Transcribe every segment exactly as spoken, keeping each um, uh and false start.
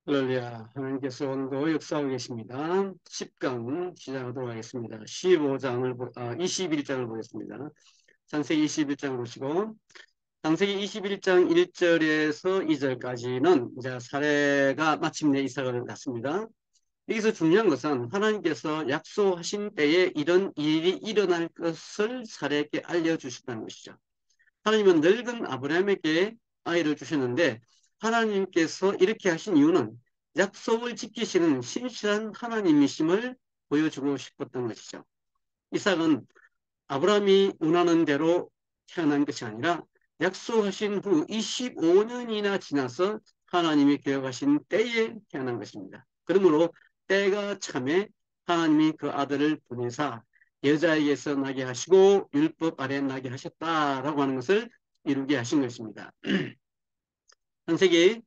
할렐루야. 하나님께서 오늘도 역사하고 계십니다. 십 강 시작하도록 하겠습니다. 십오 장을, 아, 이십일 장을 보겠습니다. 창세기 이십일 장 보시고, 창세기 이십일 장 일 절에서 이 절까지는 이제 사례가 마침내 이삭을 낳습니다. 여기서 중요한 것은 하나님께서 약속하신 때에 이런 일이 일어날 것을 사례에게 알려주셨다는 것이죠. 하나님은 늙은 아브라함에게 아이를 주셨는데 하나님께서 이렇게 하신 이유는 약속을 지키시는 신실한 하나님이심을 보여주고 싶었던 것이죠. 이삭은 아브라함이 원하는 대로 태어난 것이 아니라 약속하신 후 이십오 년이나 지나서 하나님이 계획하신 때에 태어난 것입니다. 그러므로 때가 참에 하나님이 그 아들을 보내사 여자에게서 나게 하시고 율법 아래 나게 하셨다라고 하는 것을 이루게 하신 것입니다. 창세기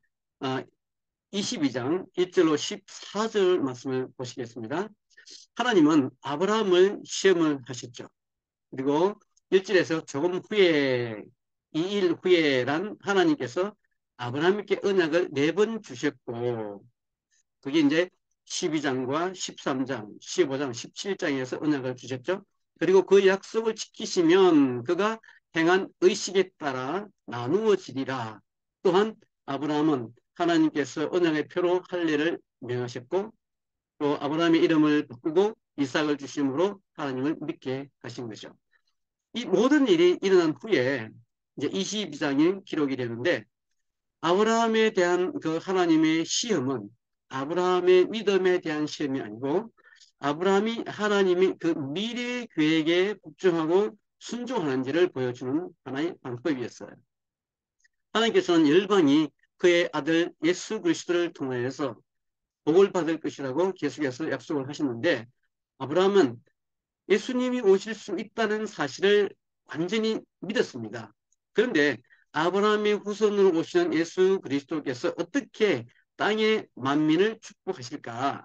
이십이 장 일 절로 십사 절 말씀을 보시겠습니다. 하나님은 아브라함을 시험을 하셨죠. 그리고 일 절에서 조금 후에, 이 일 후에란 하나님께서 아브라함에게 언약을 네 번 주셨고, 그게 이제 십이 장과 십삼 장, 십오 장, 십칠 장에서 언약을 주셨죠. 그리고 그 약속을 지키시면 그가 행한 의식에 따라 나누어지리라. 또한 아브라함은 하나님께서 언약의 표로 할례를 명하셨고, 또 아브라함의 이름을 바꾸고 이삭을 주심으로 하나님을 믿게 하신 거죠. 이 모든 일이 일어난 후에 이제 이십이 장이 기록이 되는데 아브라함에 대한 그 하나님의 시험은 아브라함의 믿음에 대한 시험이 아니고 아브라함이 하나님이 그 미래 계획에 복종하고 순종하는지를 보여주는 하나의 방법이었어요. 하나님께서는 열방이 그의 아들 예수 그리스도를 통하여서 복을 받을 것이라고 계속해서 약속을 하시는데 아브라함은 예수님이 오실 수 있다는 사실을 완전히 믿었습니다. 그런데 아브라함의 후손으로 오시는 예수 그리스도께서 어떻게 땅의 만민을 축복하실까?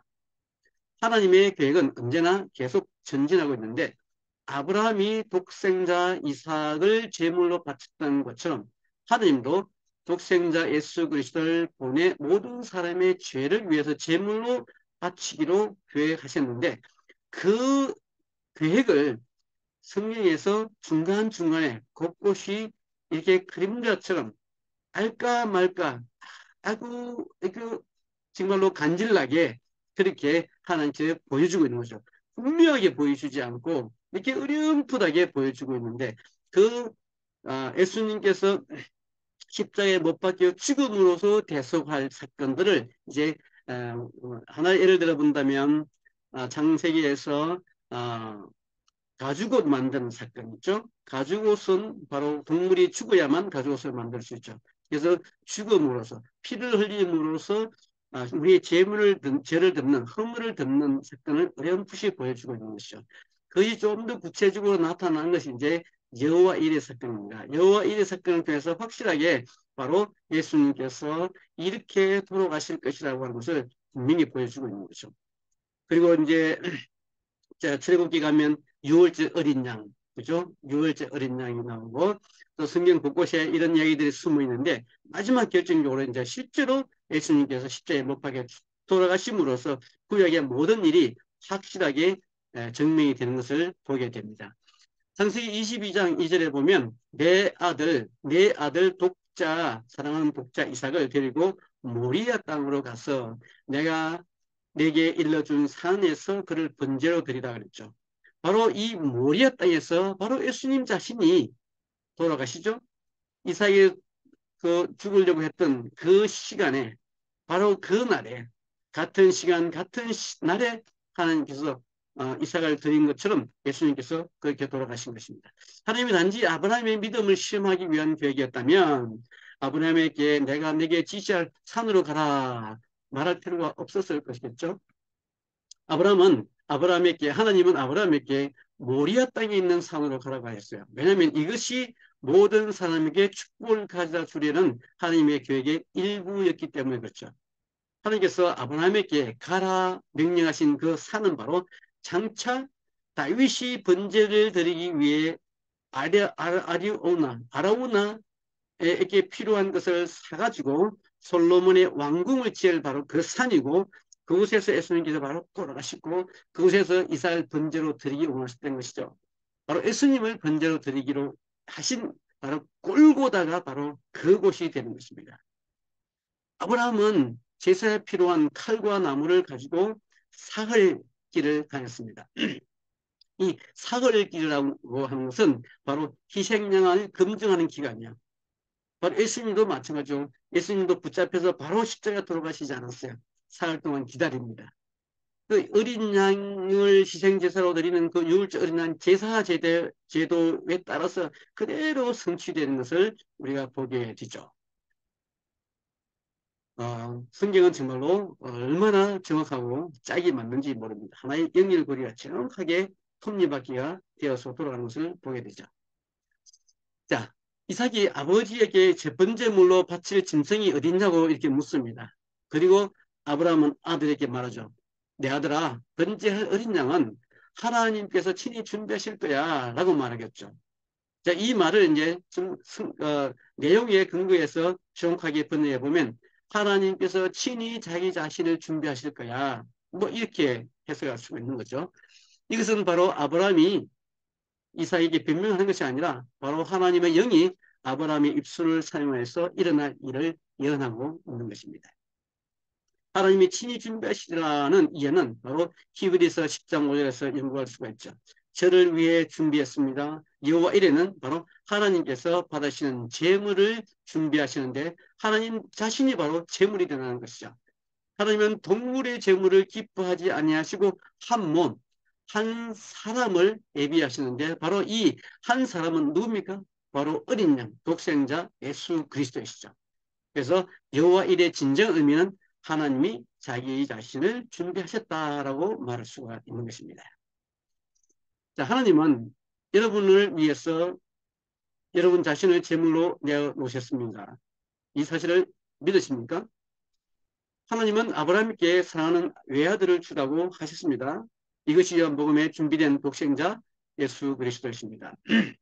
하나님의 계획은 언제나 계속 전진하고 있는데 아브라함이 독생자 이삭을 제물로 바쳤던 것처럼 하나님도 독생자 예수 그리스도를 보내 모든 사람의 죄를 위해서 제물로 바치기로 계획하셨는데 그 계획을 성경에서 중간중간에 곳곳이 이렇게 그림자처럼 알까 말까 아주 그 정말로 간질나게 그렇게 하나님께 보여주고 있는 거죠. 분명하게 보여주지 않고 이렇게 어렴풋하게 보여주고 있는데 그 아, 예수님께서 십자가에 못 박혀 죽음으로써 대속할 사건들을 이제 어, 하나 예를 들어 본다면 아, 창세기에서 아, 가죽옷 만드는 사건 있죠. 가죽옷은 바로 동물이 죽어야만 가죽옷을 만들 수 있죠. 그래서 죽음으로써 피를 흘림으로써 아, 우리의 죄물을 죄를 덮는 허물을 덮는 사건을 어렴풋이 보여주고 있는 것이죠. 그것이 좀 더 구체적으로 나타나는 것이 이제 여호와 일의 사건입니다. 여호와 일의 사건을 통해서 확실하게 바로 예수님께서 이렇게 돌아가실 것이라고 하는 것을 분명히 보여주고 있는 거죠. 그리고 이제 자, 출애굽기 가면 유월절 어린 양, 그죠? 유월절 어린 양이 나오고 또 성경 곳곳에 이런 이야기들이 숨어 있는데 마지막 결정적으로 이제 실제로 예수님께서 십자가에 못 박혀 돌아가심으로써 구약의 모든 일이 확실하게 증명이 되는 것을 보게 됩니다. 창세기 이십이 장 이 절에 보면 내 아들, 내 아들 독자, 사랑하는 독자 이삭을 데리고 모리아 땅으로 가서 내가 내게 일러준 산에서 그를 번제로 드리라 그랬죠. 바로 이 모리아 땅에서 바로 예수님 자신이 돌아가시죠. 이삭이 그 죽으려고 했던 그 시간에 바로 그 날에 같은 시간 같은 시, 날에 하나님께서 어, 이삭을 드린 것처럼 예수님께서 그렇게 돌아가신 것입니다. 하나님이 단지 아브라함의 믿음을 시험하기 위한 계획이었다면 아브라함에게 내가 내게 지시할 산으로 가라 말할 필요가 없었을 것이겠죠. 아브라함은 아브라함에게 하나님은 아브라함에게 모리아 땅에 있는 산으로 가라고 하셨어요. 왜냐하면 이것이 모든 사람에게 축복을 가져다 주려는 하나님의 계획의 일부였기 때문에 그렇죠. 하나님께서 아브라함에게 가라 명령하신 그 산은 바로 장차 다윗이 번제를 드리기 위해 아리, 아리오나, 아라우나 이렇게 필요한 것을 사가지고 솔로몬의 왕궁을 지을 바로 그 산이고, 그곳에서 예수님께서 바로 돌아가시고 그곳에서 이삭을 번제로 드리기 원하셨던 것이죠. 바로 예수님을 번제로 드리기로 하신 바로 골고다가 바로 그곳이 되는 것입니다. 아브라함은 제사에 필요한 칼과 나무를 가지고 사흘 길을 다녔습니다. 이 사흘 길이라고 하는 것은 바로 희생양을 금증하는 기간이야. 바로 예수님도 마찬가지로 예수님도 붙잡혀서 바로 십자가 돌아가시지 않았어요. 사흘 동안 기다립니다. 그 어린 양을 희생제사로 드리는 그 유월절 어린 양 제사 제대, 제도에 따라서 그대로 성취되는 것을 우리가 보게 되죠. 어, 성경은 정말로 얼마나 정확하고 짝이 맞는지 모릅니다. 하나의 연결고리가 정확하게 톱니바퀴가 되어서 돌아가는 것을 보게 되죠. 자, 이삭이 아버지에게 첫 번째 물로 바칠 짐승이 어딨냐고 이렇게 묻습니다. 그리고 아브라함은 아들에게 말하죠. 내 아들아, 번제할 어린 양은 하나님께서 친히 준비하실 거야 라고 말하겠죠. 자, 이 말을 이제 좀 어, 내용에 근거해서 정확하게 번역해 보면 하나님께서 친히 자기 자신을 준비하실 거야. 뭐 이렇게 해석할 수가 있는 거죠. 이것은 바로 아브라함이 이삭에게 변명하는 것이 아니라 바로 하나님의 영이 아브라함의 입술을 사용해서 일어날 일을 예언하고 있는 것입니다. 하나님이 친히 준비하시라는 이해는 바로 히브리서 십 장 오 절에서 연구할 수가 있죠. 저를 위해 준비했습니다. 여호와 이레는 바로 하나님께서 받으시는 제물을 준비하시는데 하나님 자신이 바로 제물이 되는 것이죠. 하나님은 동물의 제물을 기뻐하지 아니하시고 한 몸, 한 사람을 예비하시는데 바로 이 한 사람은 누굽니까? 바로 어린 양, 독생자 예수 그리스도이시죠. 그래서 여호와 일의 진정 의미는 하나님이 자기 자신을 준비하셨다라고 말할 수가 있는 것입니다. 자, 하나님은 여러분을 위해서 여러분 자신을 제물로 내어놓으셨습니다. 이 사실을 믿으십니까? 하나님은 아브라함께 사랑하는 외아들을 주라고 하셨습니다. 이것이 요한복음에 준비된 독생자 예수 그리스도이십니다.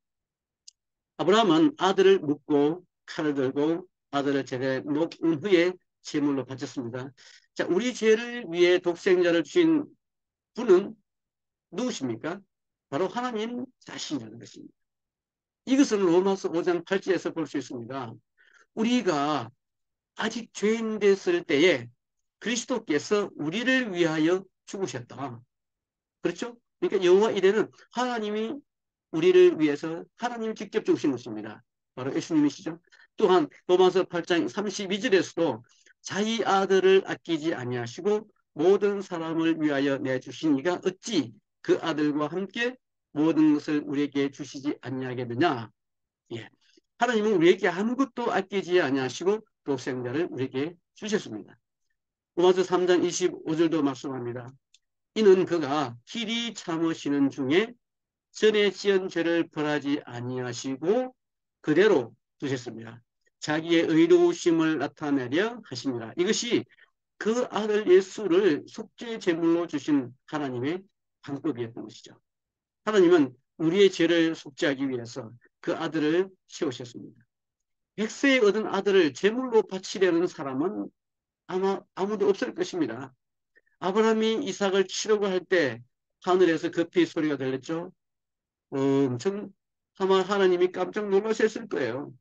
아브라함은 아들을 묻고 칼을 들고 아들을 제대 놓은 후에 제물로 바쳤습니다. 자, 우리 죄를 위해 독생자를 주신 분은 누구십니까? 바로 하나님 자신이라는 것입니다. 이것은 로마서 오 장 팔 절에서 볼 수 있습니다. 우리가 아직 죄인 됐을 때에 그리스도께서 우리를 위하여 죽으셨다. 그렇죠? 그러니까 여호와 이레는 하나님이 우리를 위해서 하나님 직접 죽으신 것입니다. 바로 예수님이시죠. 또한 로마서 팔 장 삼십이 절에서도 자기 아들을 아끼지 아니하시고 모든 사람을 위하여 내주신 이가 어찌 그 아들과 함께 모든 것을 우리에게 주시지 아니하겠느냐. 예. 하나님은 우리에게 아무것도 아끼지 아니하시고 독생자를 우리에게 주셨습니다. 로마서 삼 장 이십오 절도 말씀합니다. 이는 그가 길이 참으시는 중에 전에 지은 죄를 벌하지 아니하시고 그대로 두셨습니다. 자기의 의로우심을 나타내려 하십니다. 이것이 그 아들 예수를 속죄 제물로 주신 하나님의 방법이었던 것이죠. 하나님은 우리의 죄를 속죄하기 위해서 그 아들을 세우셨습니다. 백세에 얻은 아들을 제물로 바치려는 사람은 아마 아무도 없을 것입니다. 아브라함이 이삭을 치려고 할 때 하늘에서 급히 소리가 들렸죠. 어, 엄청 아마 하나님이 깜짝 놀라셨을 거예요.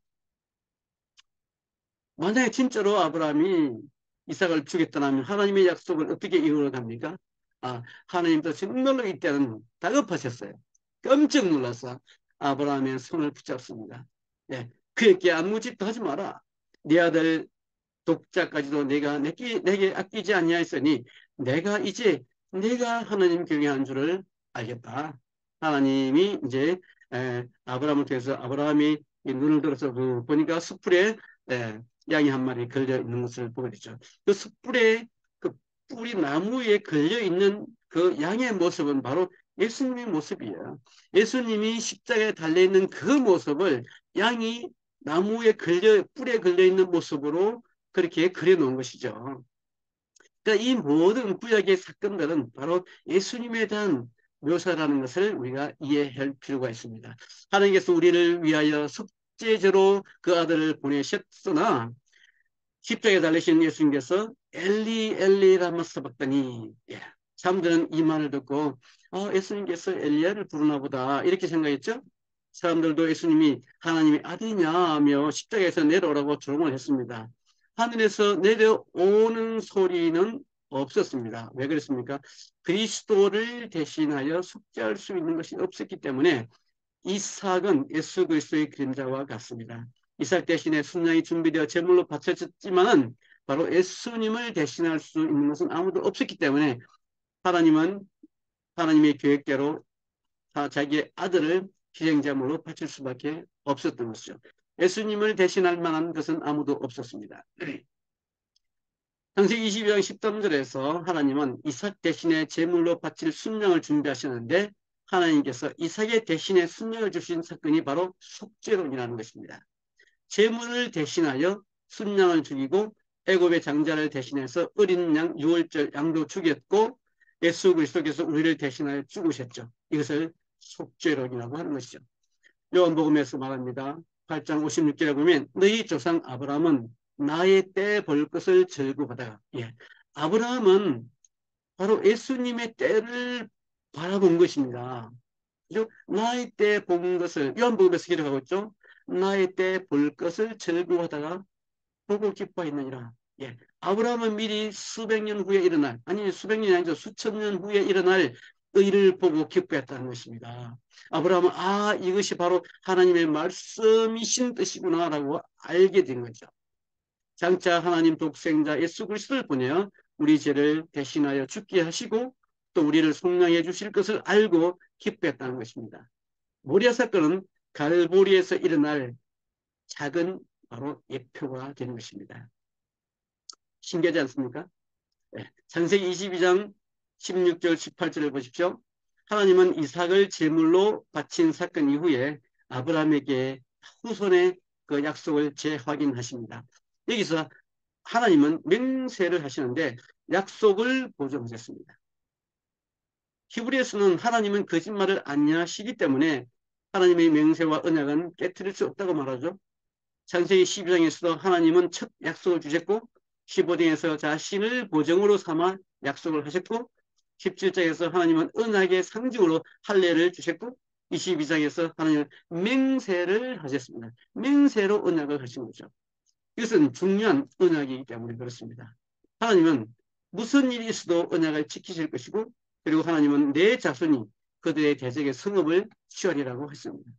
만약에 진짜로 아브라함이 이삭을 주겠다면 하나님의 약속을 어떻게 이루어 갑니까? 아, 하나님도 정말로 이때는 다급하셨어요. 깜짝 놀라서 아브라함의 손을 붙잡습니다. 예, 그에게 아무 짓도 하지 마라. 네 아들 독자까지도 내가 내게, 내게 아끼지 아니하였으니 내가 이제 내가 하나님 경외한 줄을 알겠다. 하나님이 이제 에, 아브라함을 통해서 아브라함이 눈을 들어서 그 보니까 숯불에 에, 양이 한 마리 걸려 있는 것을 보게 되죠. 그 숯불에 그 뿌리 나무에 걸려 있는 그 양의 모습은 바로 예수님의 모습이에요. 예수님이 십자가에 달려 있는 그 모습을 양이 나무에 걸려 뿔에 걸려 있는 모습으로 그렇게 그려놓은 것이죠. 그러니까 이 모든 구약의 사건들은 바로 예수님에 대한 묘사라는 것을 우리가 이해할 필요가 있습니다. 하나님께서 우리를 위하여 속죄제로 그 아들을 보내셨으나 십자가에 달리신 예수님께서 엘리 엘리 라마 사박다니, 예. 사람들은 이 말을 듣고 아, 예수님께서 엘리야를 부르나 보다 이렇게 생각했죠. 사람들도 예수님이 하나님의 아들이냐 하며 십자가에서 내려오라고 조롱을 했습니다. 하늘에서 내려오는 소리는 없었습니다. 왜 그랬습니까? 그리스도를 대신하여 속죄할 수 있는 것이 없었기 때문에 이삭은 예수 그리스도의 그림자와 같습니다. 이삭 대신에 순양이 준비되어 제물로 바쳐졌지만 바로 예수님을 대신할 수 있는 것은 아무도 없었기 때문에 하나님은 하나님의 계획대로 자기의 아들을 희생제물로 바칠 수밖에 없었던 것이죠. 예수님을 대신할 만한 것은 아무도 없었습니다. 창세기 이십이 장 십삼 절에서 하나님은 이삭 대신에 제물로 바칠 순양을 준비하시는데 하나님께서 이삭의 대신에 순양을 주신 사건이 바로 속죄론이라는 것입니다. 제물을 대신하여 순양을 죽이고 애굽의 장자를 대신해서 어린 양 유월절 양도 죽였고 예수 그리스도께서 우리를 대신하여 죽으셨죠. 이것을 속죄론이라고 하는 것이죠. 요한복음에서 말합니다. 팔 장 오십육 절에 보면 너희 조상 아브라함은 나의 때 볼 것을 절구하다가, 예. 아브라함은 바로 예수님의 때를 바라본 것입니다. 그죠? 나의 때 본 것을 요한복음에서 기록하고 있죠. 나의 때 볼 것을 절구하다가 보고 기뻐했느니라. 예. 아브라함은 미리 수백 년 후에 일어날, 아니 수백 년이 아니죠. 수천 년 후에 일어날 의를 보고 기뻐했다는 것입니다. 아브라함은 아, 이것이 바로 하나님의 말씀이신 뜻이구나 라고 알게 된 거죠. 장차 하나님 독생자 예수 그리스도를 보내어 우리 죄를 대신하여 죽게 하시고 또 우리를 속량해 주실 것을 알고 기뻐했다는 것입니다. 모리아 사건은 갈보리에서 일어날 작은 바로 예표가 되는 것입니다. 신기하지 않습니까? 네. 창세기 이십이 장 십육 절 십팔 절을 보십시오. 하나님은 이삭을 제물로 바친 사건 이후에 아브라함에게 후손의 그 약속을 재확인하십니다. 여기서 하나님은 맹세를 하시는데 약속을 보존하셨습니다. 히브리에서는 하나님은 거짓말을 아니하시기 때문에 하나님의 맹세와 언약은 깨트릴 수 없다고 말하죠. 창세기 십이 장에서도 하나님은 첫 약속을 주셨고 십오 장에서 자신을 보정으로 삼아 약속을 하셨고 십칠 장에서 하나님은 언약의 상징으로 할례를 주셨고 이십이 장에서 하나님은 맹세를 하셨습니다. 맹세로 언약을 하신 거죠. 이것은 중요한 언약이기 때문에 그렇습니다. 하나님은 무슨 일이 있어도 언약을 지키실 것이고 그리고 하나님은 내 자손이 그들의 대적의 성읍을 취하리라고 했습니다.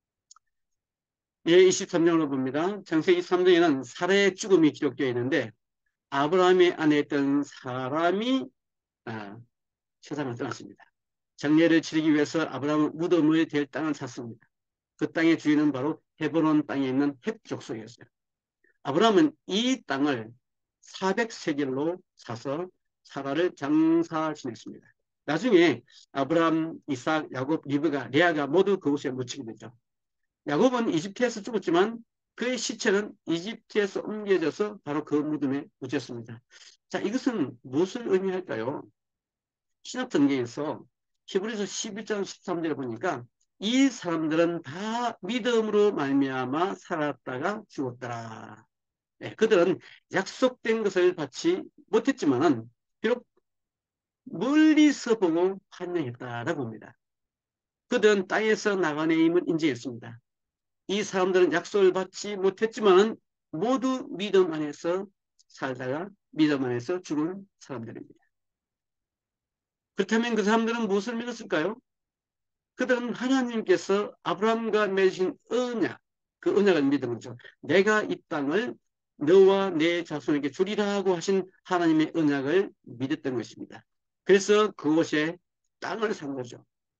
예, 이십삼 장으로 봅니다. 창세기 이십삼 장에는 사라의 죽음이 기록되어 있는데 아브라함의 아내였던 사람이 아, 세상을 떠났습니다. 장례를 치르기 위해서 아브라함은 무덤을 댈 땅을 샀습니다. 그 땅의 주인은 바로 헤브론 땅에 있는 헷 족속이었어요. 아브라함은 이 땅을 사백 세겔로 사서 사라를 장사 지냈습니다. 나중에 아브라함, 이삭, 야곱, 리브가, 레아가 모두 그곳에 묻히게 되죠. 야곱은 이집트에서 죽었지만 그의 시체는 이집트에서 옮겨져서 바로 그 무덤에 묻혔습니다. 자, 이것은 무엇을 의미할까요? 신약성경에서 히브리서 십일 장 십삼 절에 보니까 이 사람들은 다 믿음으로 말미암아 살았다가 죽었더라. 네, 그들은 약속된 것을 받지 못했지만은 비록 멀리서 보고 환영했다라고 합니다. 그들은 땅에서 나가내임을 인지했습니다. 이 사람들은 약속을 받지 못했지만은 모두 믿음 안에서 살다가 믿음 안에서 죽은 사람들입니다. 그렇다면 그 사람들은 무엇을 믿었을까요? 그들은 하나님께서 아브라함과 맺으신 언약, 그 언약을 믿은 거죠. 내가 이 땅을 너와 내 자손에게 주리라고 하신 하나님의 언약을 믿었던 것입니다. 그래서 그곳에 땅을 산 거죠.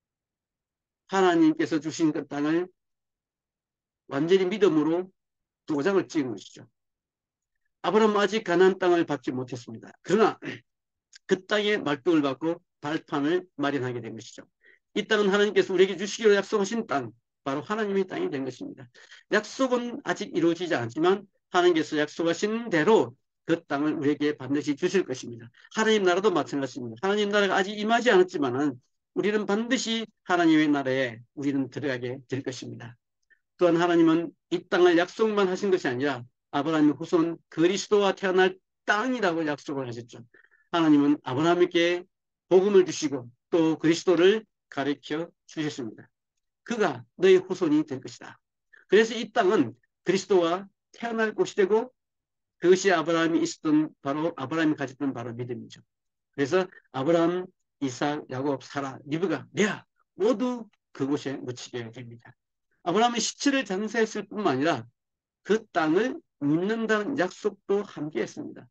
하나님께서 주신 그 땅을 완전히 믿음으로 도장을 찍은 것이죠. 아브라함은 아직 가나안 땅을 받지 못했습니다. 그러나 그 땅에 말뚝을 받고 발판을 마련하게 된 것이죠. 이 땅은 하나님께서 우리에게 주시기로 약속하신 땅, 바로 하나님의 땅이 된 것입니다. 약속은 아직 이루어지지 않지만 하나님께서 약속하신 대로 그 땅을 우리에게 반드시 주실 것입니다. 하나님 나라도 마찬가지입니다. 하나님 나라가 아직 임하지 않았지만 우리는 반드시 하나님의 나라에 우리는 들어가게 될 것입니다. 또한 하나님은 이 땅을 약속만 하신 것이 아니라 아브라함의 후손 그리스도와 태어날 땅이라고 약속을 하셨죠. 하나님은 아브라함에게 복음을 주시고 또 그리스도를 가르쳐 주셨습니다. 그가 너의 후손이 될 것이다. 그래서 이 땅은 그리스도와 태어날 곳이 되고 그것이 아브라함이 있었던 바로 아브라함이 가졌던 바로 믿음이죠. 그래서 아브라함, 이삭, 야곱, 사라, 리브가, 레아 모두 그곳에 묻히게 됩니다. 아브라함은 시체를 장사했을 뿐만 아니라 그 땅을 믿는다는 약속도 함께 했습니다.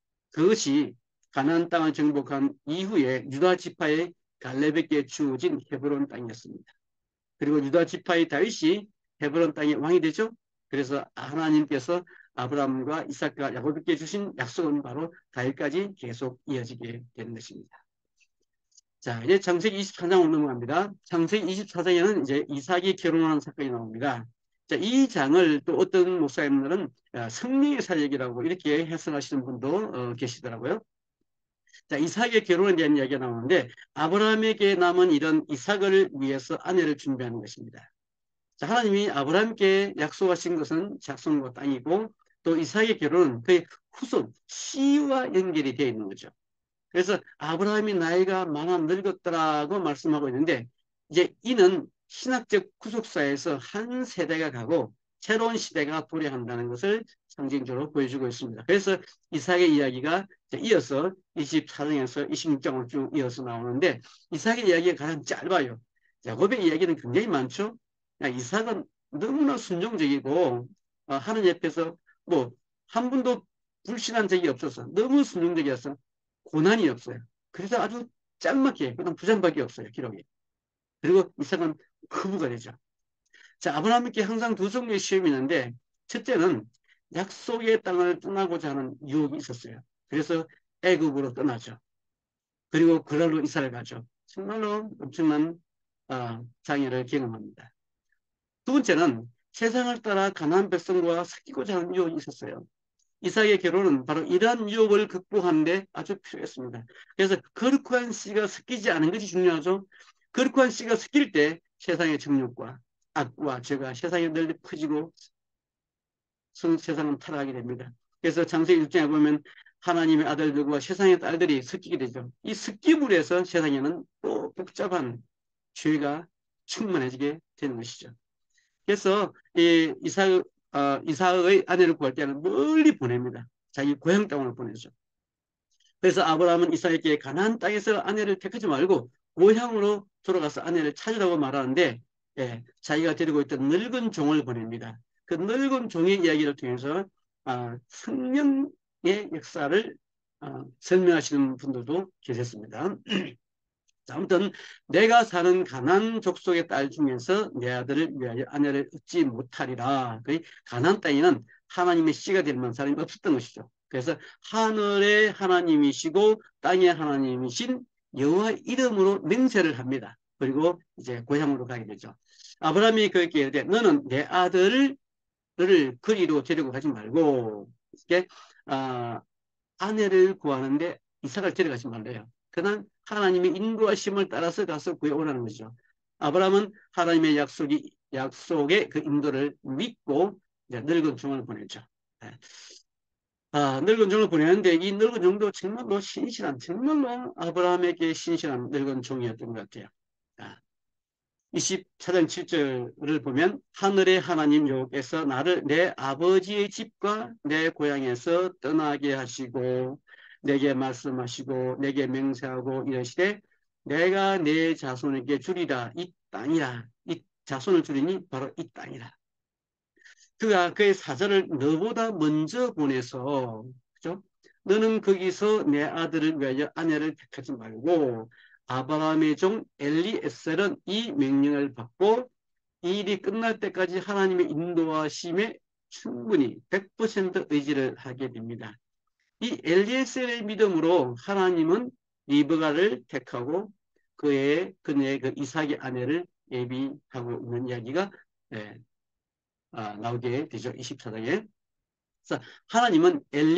그것이 가나안 땅을 정복한 이후에 유다 지파의 갈렙에게 주어진 헤브론 땅이었습니다. 그리고 유다 지파의 다윗이 헤브론 땅의 왕이 되죠. 그래서 하나님께서 아브라함과 이삭과 야곱에게 주신 약속은 바로 다윗까지 계속 이어지게 되는 것입니다. 자, 이제 창세기 이십사 장으로 넘어갑니다. 창세기 이십사 장에는 이제 이삭이 결혼하는 사건이 나옵니다. 자, 이 장을 또 어떤 목사님들은 성령의 사역이라고 이렇게 해석하시는 분도 어, 계시더라고요. 자, 이삭의 결혼에 대한 이야기가 나오는데 아브라함에게 남은 이런 이삭을 위해서 아내를 준비하는 것입니다. 자, 하나님이 아브라함께 약속하신 것은 작성과 땅이고 또 이삭의 결혼은 그의 후손 씨와 연결이 되어 있는 거죠. 그래서 아브라함이 나이가 많아 늙었더라고 말씀하고 있는데 이제 이는 신학적 구속사에서 한 세대가 가고 새로운 시대가 도래한다는 것을 상징적으로 보여주고 있습니다. 그래서 이삭의 이야기가 이어서 이십사 장에서 이십육 장으로 쭉 이어서 나오는데 이삭의 이야기가 가장 짧아요. 야곱의 이야기는 굉장히 많죠. 이삭은 너무나 순종적이고 어, 하나님 옆에서 뭐 한 번도 불신한 적이 없어서 너무 순종적이어서 고난이 없어요. 그래서 아주 짤막해. 그냥 부장밖에 없어요. 기록이. 그리고 이삭은 후부가 되죠. 자, 아브라함에게 항상 두 종류의 시험이 있는데 첫째는 약속의 땅을 떠나고자 하는 유혹이 있었어요. 그래서 애굽으로 떠나죠. 그리고 그랄로 이사를 가죠. 정말로 엄청난 어, 장애를 경험합니다. 두 번째는 세상을 따라 가나안 백성과 섞이고자 하는 유혹이 있었어요. 이삭의 결혼은 바로 이러한 유혹을 극복하는 데 아주 필요했습니다. 그래서 거룩한 씨가 섞이지 않은 것이 중요하죠. 거룩한 씨가 섞일 때 세상의 정욕과 악과 죄가 세상에 널리 퍼지고 세상은 타락하게 됩니다. 그래서 창세기 일 장에 보면 하나님의 아들들과 세상의 딸들이 섞이게 되죠. 이 섞임으로 해서 세상에는 또 복잡한 죄가 충만해지게 되는 것이죠. 그래서 이 이삭, 어, 이삭의 아내를 구할 때는 멀리 보냅니다. 자기 고향 땅으로 보내죠. 그래서 아브라함은 이삭에게 가나안 땅에서 아내를 택하지 말고 고향으로 돌아가서 아내를 찾으라고 말하는데 예, 자기가 데리고 있던 늙은 종을 보냅니다. 그 늙은 종의 이야기를 통해서 어, 성령의 역사를 어, 설명하시는 분들도 계셨습니다. 아무튼 내가 사는 가나안 족속의 딸 중에서 내 아들을 위하여 아내를 얻지 못하리라. 가나안 땅에는 하나님의 씨가 될 만한 사람이 없었던 것이죠. 그래서 하늘의 하나님이시고 땅의 하나님이신 여호와 이름으로 맹세를 합니다. 그리고 이제 고향으로 가게 되죠. 아브라함이 그에게 이르되 너는 내 아들을 너를 거리로 데리고 가지 말고 이렇게 아, 아내를 구하는데 이삭을 데려가지 말래요. 그냥 하나님의 인도하심을 따라서 가서 구해오라는 거죠. 아브라함은 하나님의 약속이, 약속의 그 인도를 믿고 이제 늙은 종을 보내죠. 네. 아, 늙은 종을 보내는데 이 늙은 종도 정말로 신실한, 정말로 아브라함에게 신실한 늙은 종이었던 것 같아요. 아, 이십사 장 칠 절을 보면 하늘의 하나님 여호와께서 나를 내 아버지의 집과 내 고향에서 떠나게 하시고 내게 말씀하시고 내게 맹세하고 이러시되 내가 내 자손에게 주리라 이 땅이라. 이 자손을 주리니 바로 이 땅이라. 그가 그의 사자를 너보다 먼저 보내서 그죠? 너는 거기서 내 아들을 위하여 아내를 택하지 말고 아브라함의 종 엘리에셀은 이 명령을 받고 이 일이 끝날 때까지 하나님의 인도하심에 충분히 백 퍼센트 의지를 하게 됩니다. 이 엘리에셀의 믿음으로 하나님은 리브가를 택하고 그의 그녀의 그 이삭의 아내를 예비하고 있는 이야기가 예, 아, 나오게 되죠. 이십사 장에. 그래서 하나님은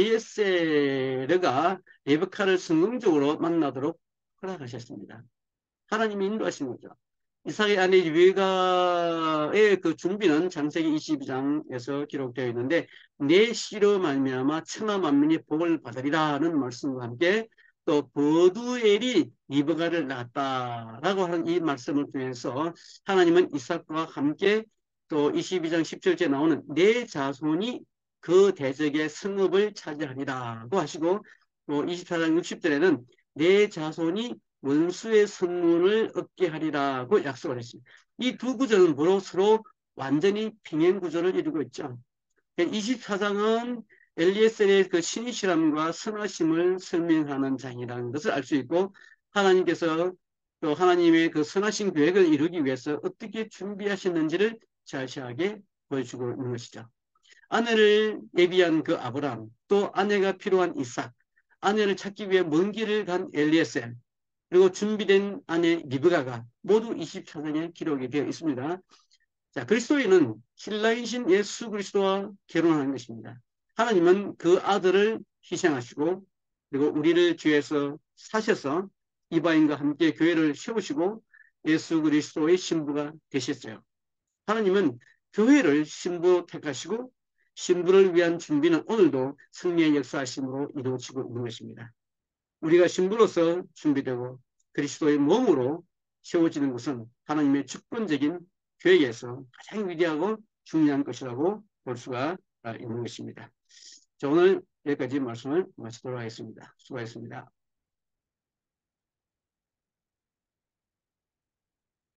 엘리에셀가 레베카를 성공적으로 만나도록 허락하셨습니다. 하나님이 인도하신 거죠. 이삭의 아내 리베가의 그 준비는 창세기 이십이 장에서 기록되어 있는데 내 씨로 말미암아 천하 만민이 복을 받으리라는 말씀과 함께 또 버두엘이 리베가를 낳았다라고 하는 이 말씀을 통해서 하나님은 이삭과 함께 또 이십이 장 십 절째 나오는 내 자손이 그 대적의 성읍을 차지하리라고 하시고 또 이십사 장 육십 절에는 내 자손이 원수의 선물을 얻게 하리라고 약속을 했습니다. 이 두 구절은 뭐로 서로 완전히 평행 구조를 이루고 있죠. 이십사 장은 엘리에셀의 그 신실함과 선하심을 설명하는 장이라는 것을 알 수 있고 하나님께서 또 하나님의 그 선하신 계획을 이루기 위해서 어떻게 준비하셨는지를 자세하게 보여주고 있는 것이죠. 아내를 예비한 그 아브람, 또 아내가 필요한 이삭, 아내를 찾기 위해 먼 길을 간 엘리에셀, 그리고 준비된 아내 리브가가 모두 이십사 장에 기록이 되어 있습니다. 자, 그리스도인은 신라이신 예수 그리스도와 결혼하는 것입니다. 하나님은 그 아들을 희생하시고 그리고 우리를 주에서 사셔서 이방인과 함께 교회를 세우시고 예수 그리스도의 신부가 되셨어요. 하나님은 교회를 신부 택하시고 신부를 위한 준비는 오늘도 승리의 역사하심으로 이루어지고 있는 것입니다. 우리가 신부로서 준비되고 그리스도의 몸으로 세워지는 것은 하나님의 주권적인 계획에서 가장 위대하고 중요한 것이라고 볼 수가 있는 것입니다. 자, 오늘 여기까지 말씀을 마치도록 하겠습니다. 수고하셨습니다.